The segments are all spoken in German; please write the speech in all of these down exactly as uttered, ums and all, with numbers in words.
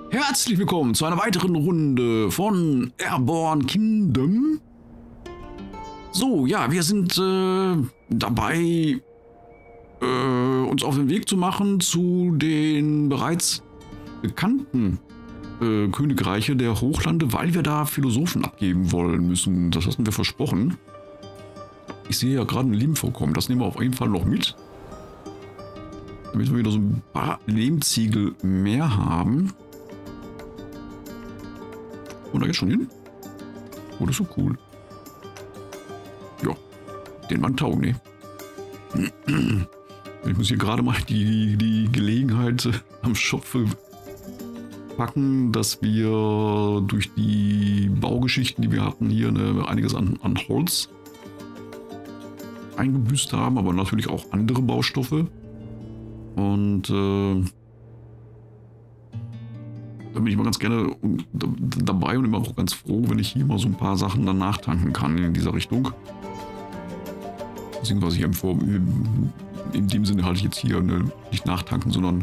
Herzlich willkommen zu einer weiteren Runde von Airborne Kingdom. So, ja, wir sind äh, dabei, äh, uns auf den Weg zu machen zu den bereits bekannten äh, Königreiche der Hochlande, weil wir da Philosophen abgeben wollen müssen. Das hatten wir versprochen. Ich sehe ja gerade ein Lehmvorkommen. Das nehmen wir auf jeden Fall noch mit. Damit wir wieder so ein paar Lehmziegel mehr haben. Und da geht's schon hin? Oh, das ist so cool. Ja, den Mann taugen, ne? Ich muss hier gerade mal die, die Gelegenheit am Schopfe packen, dass wir durch die Baugeschichten, die wir hatten, hier ne, einiges an, an Holz eingebüßt haben, aber natürlich auch andere Baustoffe. Und äh, da bin ich mal ganz gerne dabei und immer auch ganz froh, wenn ich hier mal so ein paar Sachen dann nachtanken kann in dieser Richtung. Beziehungsweise hier im, in dem Sinne halt jetzt hier ne, nicht nachtanken, sondern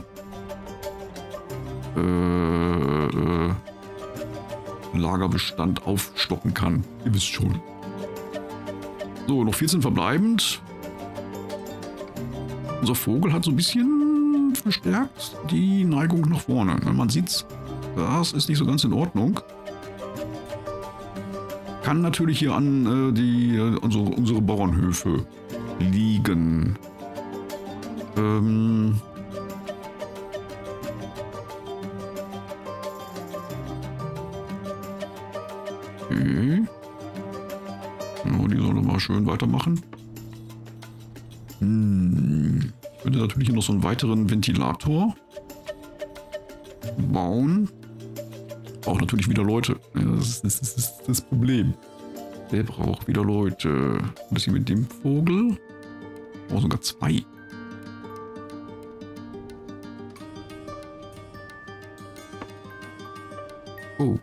äh, äh, Lagerbestand aufstocken kann. Ihr wisst schon. So, noch vierzehn verbleibend. Unser Vogel hat so ein bisschen verstärkt die Neigung nach vorne. Man sieht's. Das ist nicht so ganz in Ordnung. Kann natürlich hier an äh, die, äh, unsere, unsere Bauernhöfe liegen. Ähm okay. Ja, die sollen mal schön weitermachen. Hm. Ich könnte natürlich hier noch so einen weiteren Ventilator bauen. Auch natürlich wieder Leute. Ja, das, ist, das, ist, das ist das Problem. Der braucht wieder Leute. Und das hier mit dem Vogel. Oh, sogar zwei. Oh.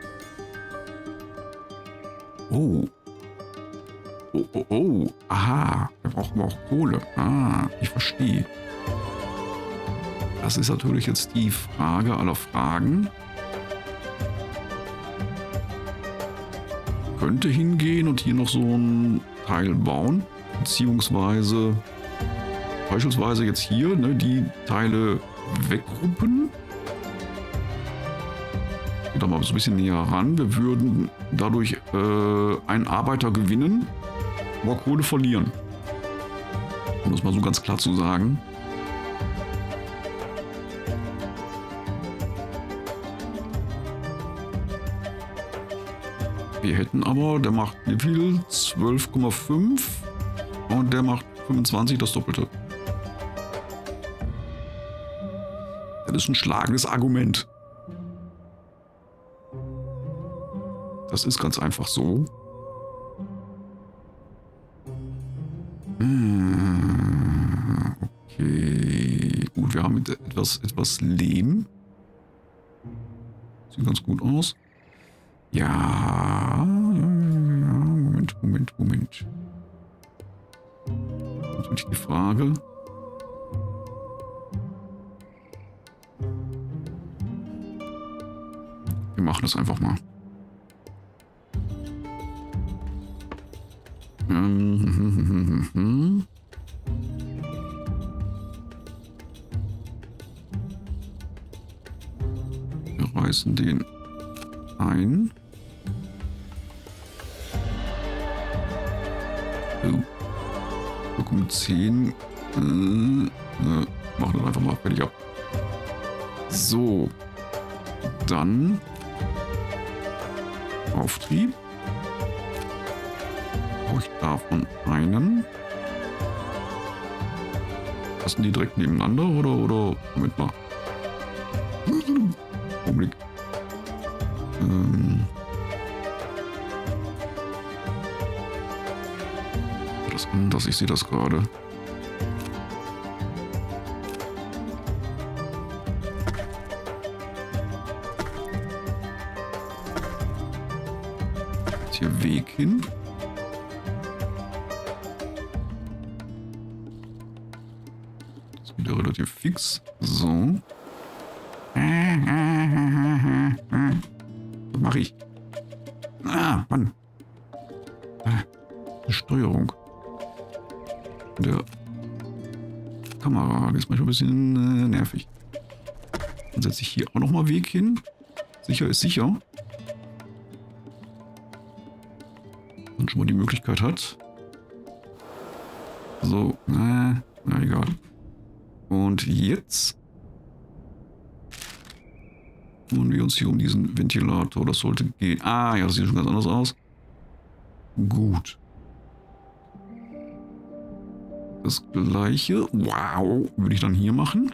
Oh. Oh, oh, oh. Aha. Wir brauchen aber auch Kohle. Ah, ich verstehe. Das ist natürlich jetzt die Frage aller Fragen. Könnte hingehen und hier noch so ein Teil bauen, beziehungsweise beispielsweise jetzt hier ne, die Teile weggruppen. Geht da mal so ein bisschen näher ran. Wir würden dadurch äh, einen Arbeiter gewinnen, aber Kohle verlieren. Um das mal so ganz klar zu sagen. Wir hätten aber, der macht wie viel? zwölf Komma fünf und der macht fünfundzwanzig, das Doppelte. Das ist ein schlagendes Argument. Das ist ganz einfach so. Okay, gut, wir haben etwas, etwas Lehm. Sieht ganz gut aus. Ja, Moment, Moment, Moment. Natürlich die Frage. Wir machen das einfach mal. Ähm, wir reißen den ein. Oh. zehn. Äh, äh, machen wir einfach mal fertig ab. So. Dann. Auftrieb. Brauche ich davon einen. Passen die direkt nebeneinander oder, oder, Moment mal. Augenblick. Ähm. Das anders, ich sehe das gerade. Jetzt hier Weg hin. Das ist wieder relativ fix. So. mache ich? Ah, Mann. Ah, die Steuerung. Der Kamera, die ist manchmal ein bisschen äh, nervig. Dann setze ich hier auch nochmal Weg hin. Sicher ist sicher. Und schon mal die Möglichkeit hat. So, äh, na egal. Und jetzt kümmern wir uns hier um diesen Ventilator. Das sollte gehen. Ah, ja, das sieht schon ganz anders aus. Gut. Das gleiche, wow, würde ich dann hier machen.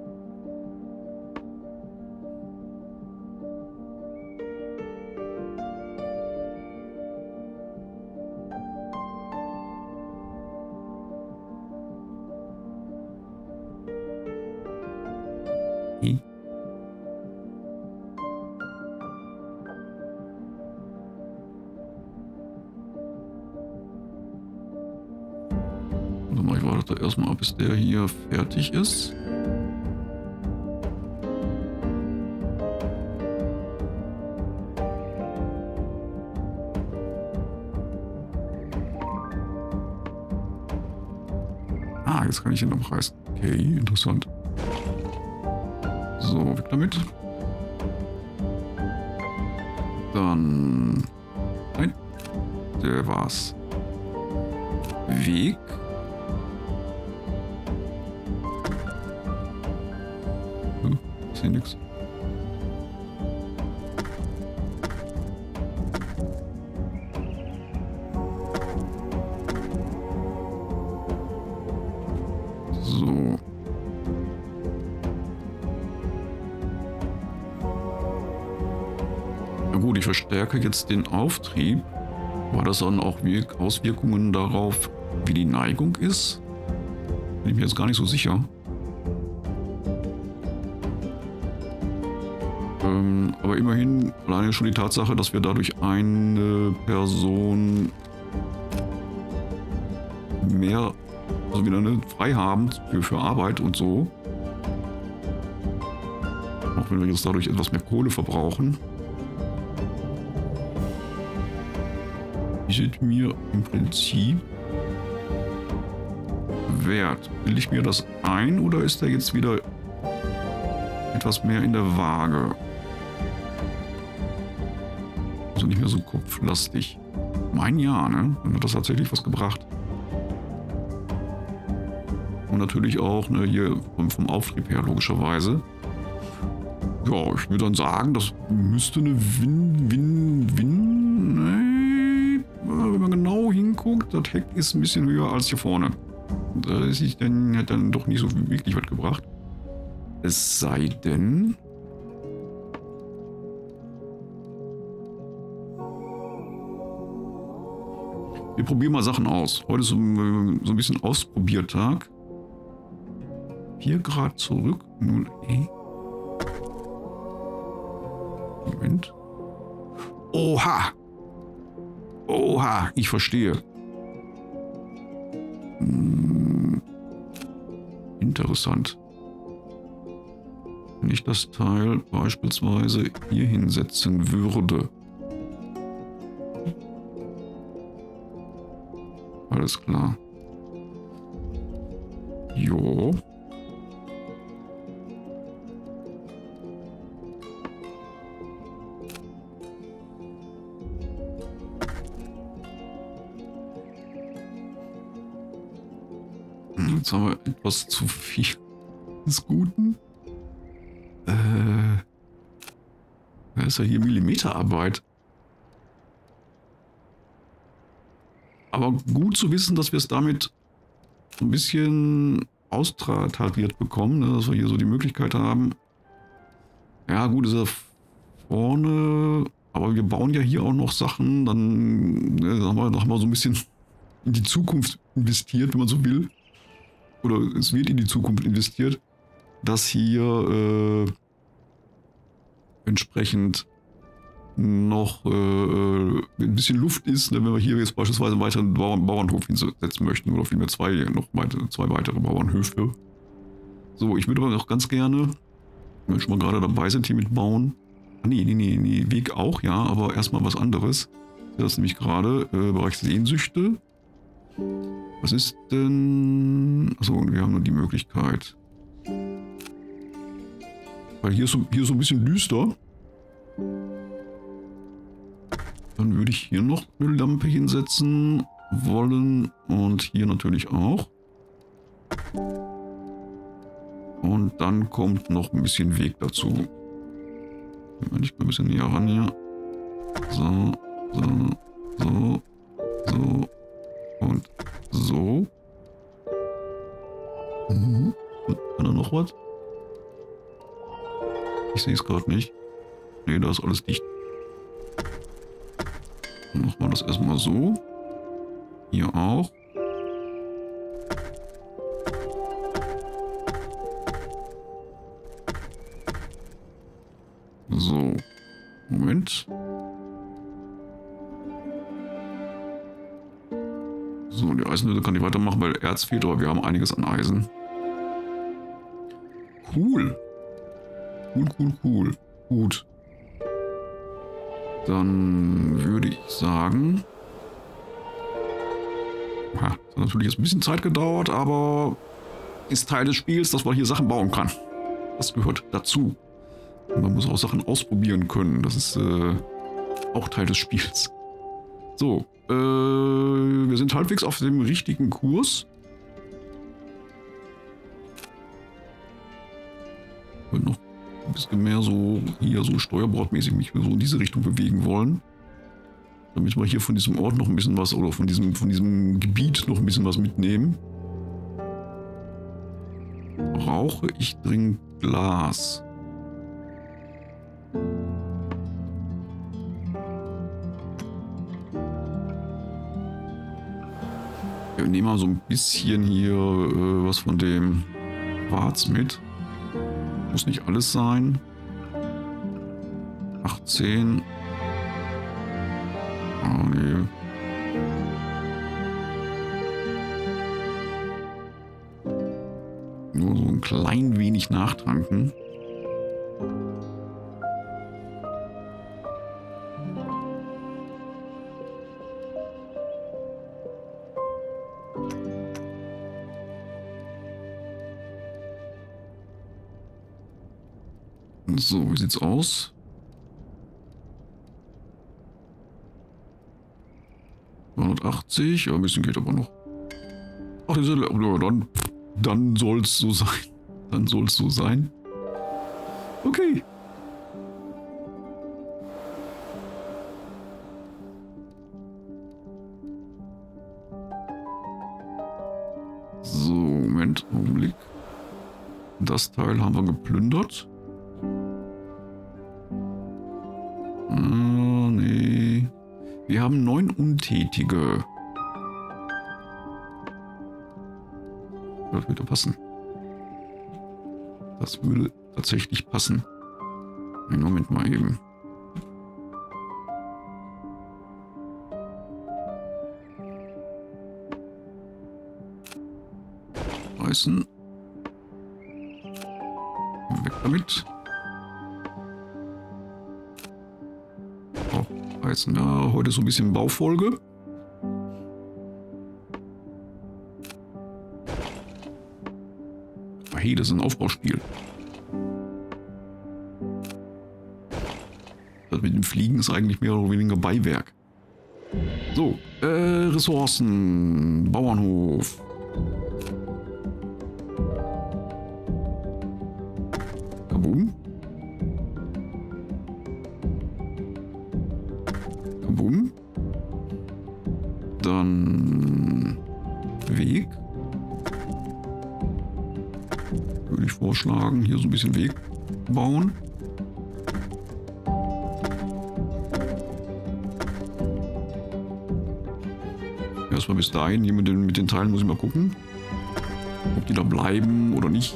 Okay. Ich warte erstmal ab, bis der hier fertig ist. Ah, jetzt kann ich ihn noch reißen. Okay, interessant. So, weg damit. Dann... Nein, der war's. Weg. Ich sehe nichts. So. Na gut, ich verstärke jetzt den Auftrieb. War das dann auch Auswirkungen darauf, wie die Neigung ist? Bin ich mir jetzt gar nicht so sicher. Ähm, aber immerhin alleine schon die Tatsache, dass wir dadurch eine Person mehr, also wieder eine frei haben für, für Arbeit und so. Auch wenn wir jetzt dadurch etwas mehr Kohle verbrauchen. Ist mir im Prinzip wert. Will ich mir das ein oder ist er jetzt wieder etwas mehr in der Waage? Also nicht mehr so kopflastig. Mein Jahr, ne? Dann hat das tatsächlich was gebracht. Und natürlich auch ne, hier vom, vom Auftrieb her, logischerweise. Ja, ich würde dann sagen, das müsste eine Win-Win-Win. Nee, wenn man genau hinguckt, das Heck ist ein bisschen höher als hier vorne. Da ist ich dann, hat dann doch nicht so wirklich was gebracht. Es sei denn. Wir probieren mal Sachen aus. Heute ist so, so ein bisschen Ausprobiertag. vier Grad zurück. null E. Moment. Oha! Oha, ich verstehe. Hm. Interessant. Wenn ich das Teil beispielsweise hier hinsetzen würde. Alles klar. Jo. Jetzt haben wir etwas zu viel des Guten. Äh, da ist ja hier Millimeterarbeit. Aber gut zu wissen, dass wir es damit so ein bisschen austariert bekommen, ne? Dass wir hier so die Möglichkeit haben. Ja gut, ist er vorne, aber wir bauen ja hier auch noch Sachen, dann ne, haben, wir, dann haben wir so ein bisschen in die Zukunft investiert, wenn man so will. Oder es wird in die Zukunft investiert, dass hier äh, entsprechend noch äh, ein bisschen Luft ist, ne, wenn wir hier jetzt beispielsweise einen weiteren Bauern, Bauernhof hinsetzen möchten oder vielmehr zwei, noch weitere, zwei weitere Bauernhöfe. So, ich würde aber auch ganz gerne, wenn wir schon mal gerade dabei sind hier mit Bauen, Ah, nee, nee, nee, nee, Weg auch, ja, aber erstmal was anderes. Das ist nämlich gerade äh, Bereich Sehnsüchte. Was ist denn... Achso, wir haben nur die Möglichkeit. Weil hier ist so, hier ist so ein bisschen düster. Dann würde ich hier noch eine Lampe hinsetzen wollen. Und hier natürlich auch. Und dann kommt noch ein bisschen Weg dazu. Wenn ich mal ein bisschen näher ran hier. So, so, so, so und so. Mhm. Und kann da noch was? Ich sehe es gerade nicht. Ne, da ist alles dicht. Dann machen wir das erstmal so. Hier auch. So. Moment. So, die Eisenhütte kann ich weitermachen, weil Erz fehlt, aber wir haben einiges an Eisen. Cool. Cool, cool, cool. Gut. Dann würde ich sagen... Ha, das hat natürlich jetzt ein bisschen Zeit gedauert, aber ist Teil des Spiels, dass man hier Sachen bauen kann. Das gehört dazu. Und man muss auch Sachen ausprobieren können. Das ist äh, auch Teil des Spiels. So, äh, wir sind halbwegs auf dem richtigen Kurs. Ich würde noch ein bisschen mehr so hier so steuerbordmäßig mich so in diese Richtung bewegen wollen. Damit wir hier von diesem Ort noch ein bisschen was oder von diesem, von diesem Gebiet noch ein bisschen was mitnehmen. Brauche ich dringend Glas? Wir nehmen mal so ein bisschen hier äh, was von dem Quarz mit. Muss nicht alles sein. achtzehn. Oh nee. Nur so ein klein wenig nachtanken. So, wie sieht's aus? zweihundertachtzig, ja, ein bisschen geht aber noch. Ach, diese, ja, dann, dann soll's so sein. Dann soll's so sein. Okay. So, Moment, Augenblick. Das Teil haben wir geplündert. Ah, nee. Wir haben neun Untätige. Das würde passen. Das würde tatsächlich passen. Einen Moment mal eben. Reißen. Weg damit. Oh, reißen. Ja, heute so ein bisschen Baufolge. Hey, das ist ein Aufbauspiel. Das mit dem Fliegen ist eigentlich mehr oder weniger Beiwerk. So, äh, Ressourcen, Bauernhof. Kabum. Kabum. Dann Weg. Würde ich vorschlagen, hier so ein bisschen Weg bauen. Erstmal bis dahin, hier mit den, mit den Teilen muss ich mal gucken, ob die da bleiben oder nicht.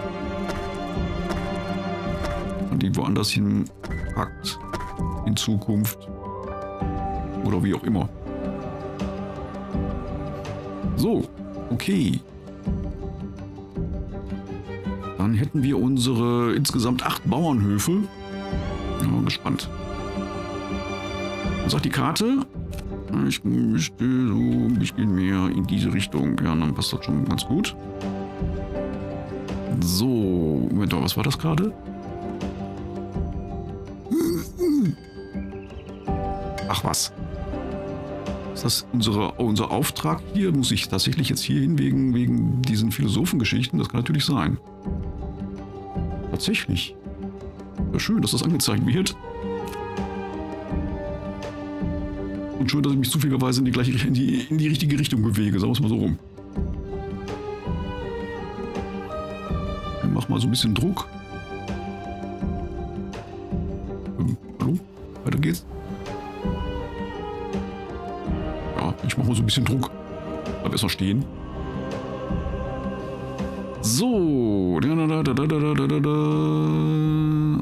Und die woanders hin packt in Zukunft. Oder wie auch immer. So, okay. Dann hätten wir unsere insgesamt acht Bauernhöfe. Ja, gespannt. Was sagt die Karte? Ich möchte so ein bisschen mehr in diese Richtung. Ja, dann passt das schon ganz gut. So, Moment, was war das gerade? Ach was. Ist das unsere, unser Auftrag hier? Muss ich tatsächlich jetzt hier hin wegen, wegen diesen Philosophengeschichten? Das kann natürlich sein. Tatsächlich. Ja, schön, dass das angezeigt wird. Und schön, dass ich mich zufälligerweise in die, gleiche, in die, in die richtige Richtung bewege. Sagen wir es mal so rum. Ich mach mal so ein bisschen Druck. Ähm, hallo? Weiter geht's. Ja, ich mach mal so ein bisschen Druck. Bleib erstmal stehen. So. Da, da, da, da, da, da, da, da.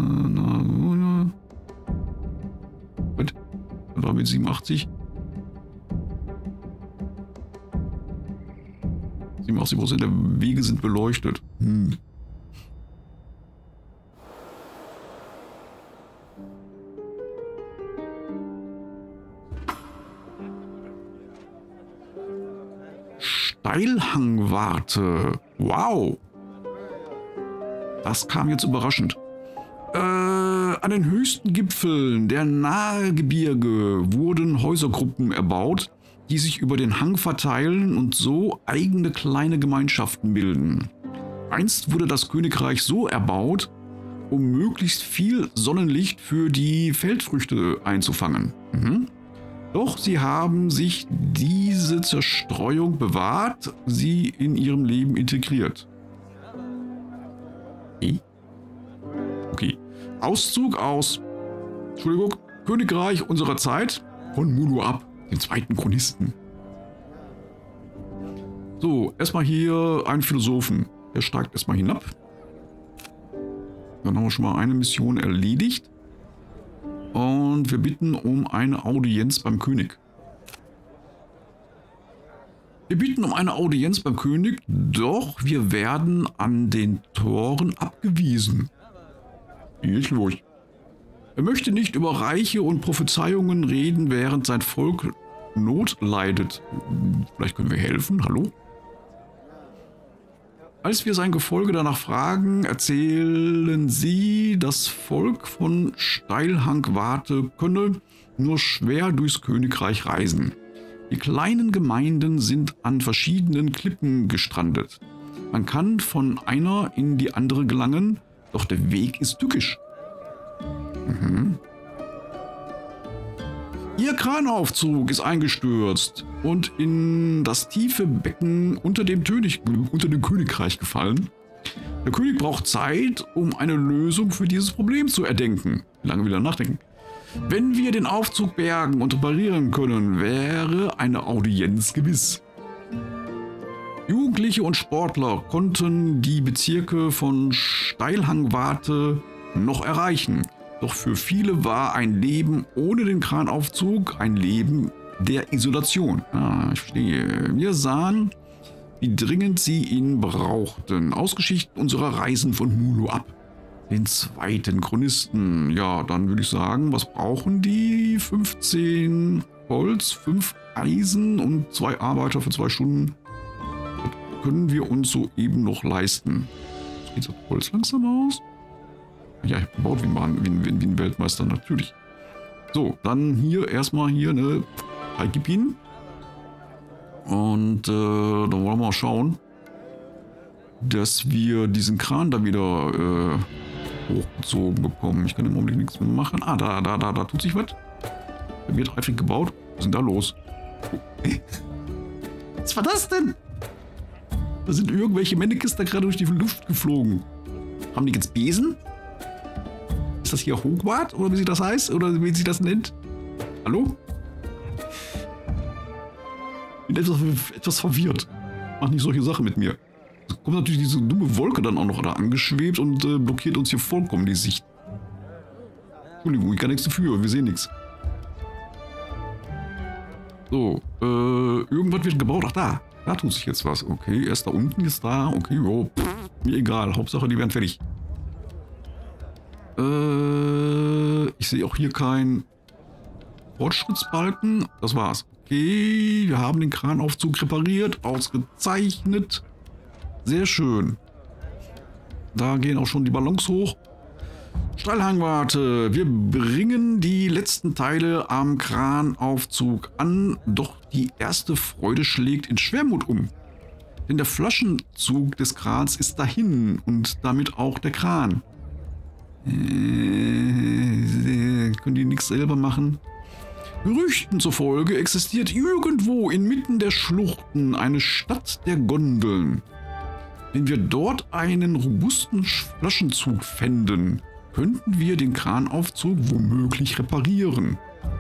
Was war mit siebenundachtzig? siebenundachtzig Prozent der Wege sind beleuchtet. Hm. Steilhangwarte. Wow. Das kam jetzt überraschend. Äh, an den höchsten Gipfeln der Nahegebirge wurden Häusergruppen erbaut, die sich über den Hang verteilen und so eigene kleine Gemeinschaften bilden. Einst wurde das Königreich so erbaut, um möglichst viel Sonnenlicht für die Feldfrüchte einzufangen. Mhm. Doch sie haben sich diese Zerstreuung bewahrt, sie in ihrem Leben integriert. Okay. Okay. Auszug aus, Entschuldigung, Königreich unserer Zeit von Mulu-Ab, dem zweiten Chronisten. So, erstmal hier ein Philosophen. Der steigt erstmal hinab. Dann haben wir schon mal eine Mission erledigt. Und wir bitten um eine Audienz beim König. Wir bitten um eine Audienz beim König, doch wir werden an den Toren abgewiesen. Hier ist los. Er möchte nicht über Reiche und Prophezeiungen reden, während sein Volk Not leidet. Vielleicht können wir helfen, hallo? Als wir sein Gefolge danach fragen, erzählen sie, das Volk von Steilhangwarte könne nur schwer durchs Königreich reisen. Die kleinen Gemeinden sind an verschiedenen Klippen gestrandet. Man kann von einer in die andere gelangen, doch der Weg ist tückisch. Mhm. Ihr Kranaufzug ist eingestürzt und in das tiefe Becken unter dem, Tönig, unter dem Königreich gefallen. Der König braucht Zeit, um eine Lösung für dieses Problem zu erdenken. Lange wieder nachdenken. Wenn wir den Aufzug bergen und reparieren können, wäre eine Audienz gewiss. Jugendliche und Sportler konnten die Bezirke von Steilhangwarte noch erreichen. Doch für viele war ein Leben ohne den Kranaufzug ein Leben der Isolation. Ah, ich verstehe. Wir sahen, wie dringend sie ihn brauchten. Aus Geschichten unserer Reisen von Mulu-Ab. Den zweiten Chronisten. Ja, dann würde ich sagen, was brauchen die? fünfzehn Holz, fünf Eisen und zwei Arbeiter für zwei Stunden. Das können wir uns soeben noch leisten. Jetzt geht das Holz langsam aus. Ja, ich habe gebaut wie ein, wie, ein, wie ein Weltmeister, natürlich. So, dann hier erstmal hier eine Gib ihn. Und äh, dann wollen wir mal schauen, dass wir diesen Kran da wieder äh, hochgezogen bekommen. Ich kann im Augenblick nichts mehr machen. Ah, da, da, da, da tut sich was. Da wird eifrig gebaut. Was ist denn da los? Was war das denn? Da sind irgendwelche Mannequins da gerade durch die Luft geflogen. Haben die jetzt Besen? Ist das hier Hogwarts oder wie sie das heißt? Oder wie sie das nennt? Hallo? Ich bin etwas, etwas verwirrt. Mach nicht solche Sachen mit mir. Da kommt natürlich diese dumme Wolke dann auch noch da angeschwebt und äh, blockiert uns hier vollkommen die Sicht. Entschuldigung, ich kann nichts dafür, wir sehen nichts. So, äh, irgendwas wird gebaut. Ach da, da tut sich jetzt was. Okay, erst da unten, jetzt da. Okay, jo, pff, mir egal. Hauptsache, die werden fertig. Äh, ich sehe auch hier keinen Fortschrittsbalken. Das war's. Okay, wir haben den Kranaufzug repariert. Ausgezeichnet. Sehr schön. Da gehen auch schon die Ballons hoch. Steilhangwarte. Wir bringen die letzten Teile am Kranaufzug an. Doch die erste Freude schlägt in Schwermut um. Denn der Flaschenzug des Krans ist dahin und damit auch der Kran. Äh, können die nichts selber machen? Gerüchten zufolge existiert irgendwo inmitten der Schluchten eine Stadt der Gondeln. Wenn wir dort einen robusten Flaschenzug fänden, könnten wir den Kranaufzug womöglich reparieren.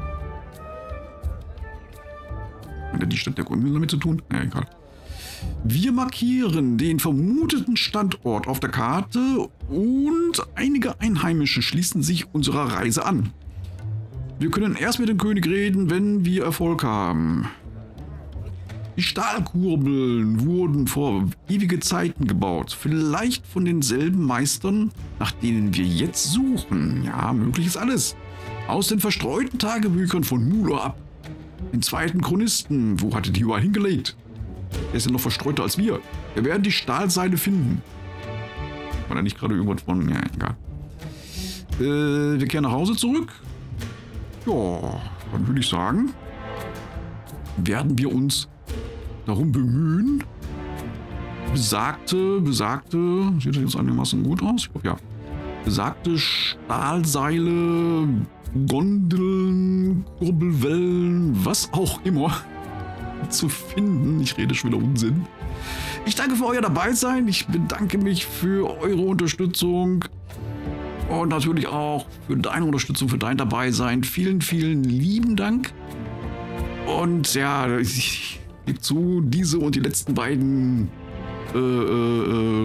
Hat er die Stadt der Gondeln damit zu tun? Ja, egal. Wir markieren den vermuteten Standort auf der Karte und einige Einheimische schließen sich unserer Reise an. Wir können erst mit dem König reden, wenn wir Erfolg haben. Die Stahlkurbeln wurden vor ewige Zeiten gebaut. Vielleicht von denselben Meistern, nach denen wir jetzt suchen. Ja, möglich ist alles. Aus den verstreuten Tagebüchern von Mulo ab. Den zweiten Chronisten. Wo hatte die überall hingelegt? Der ist ja noch verstreuter als wir. Wir werden die Stahlseile finden. War da nicht gerade irgendwas von... Ja, egal. Äh, wir kehren nach Hause zurück. Ja, dann würde ich sagen, werden wir uns darum bemühen, besagte, besagte, sieht das jetzt einigermaßen gut aus? Ich glaube, ja. Besagte Stahlseile, Gondeln, Kurbelwellen, was auch immer zu finden. Ich rede schon wieder Unsinn. Ich danke für euer Dabeisein. Ich bedanke mich für eure Unterstützung. Und natürlich auch für deine Unterstützung, für dein Dabeisein. Vielen, vielen lieben Dank. Und ja, ich gebe zu, diese und die letzten beiden äh, äh,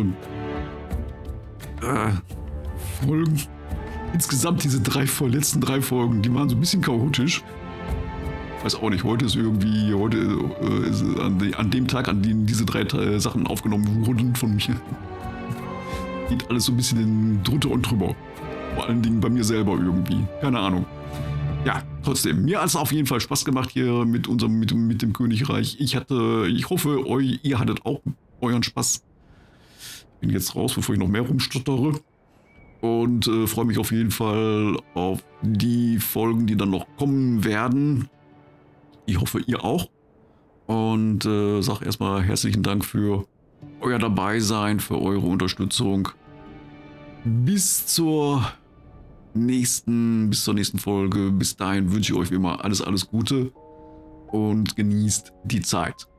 äh, Folgen, insgesamt diese drei letzten drei Folgen, die waren so ein bisschen chaotisch. Weiß auch nicht, heute ist irgendwie, heute äh, ist an, die, an dem Tag, an dem diese drei äh, Sachen aufgenommen wurden von mir, geht alles so ein bisschen drunter und drüber. Vor allen Dingen bei mir selber irgendwie. Keine Ahnung. Ja, trotzdem. Mir hat es auf jeden Fall Spaß gemacht hier mit unserem, mit, mit dem Königreich. Ich hatte, ich hoffe, eu, ihr hattet auch euren Spaß. Ich bin jetzt raus, bevor ich noch mehr rumstottere. Und äh, freue mich auf jeden Fall auf die Folgen, die dann noch kommen werden. Ich hoffe, ihr auch. Und äh, sage erstmal herzlichen Dank für euer Dabeisein, für eure Unterstützung. Bis zur nächsten, bis zur nächsten Folge. Bis dahin wünsche ich euch wie immer alles, alles Gute und genießt die Zeit.